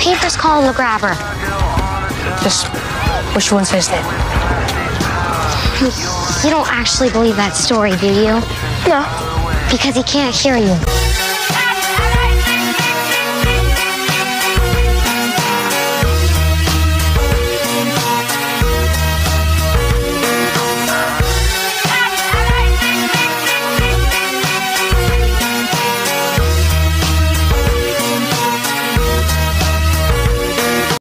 papers call him the grabber. Just which one says that? You don't actually believe that story, do you? No. Because he can't hear you.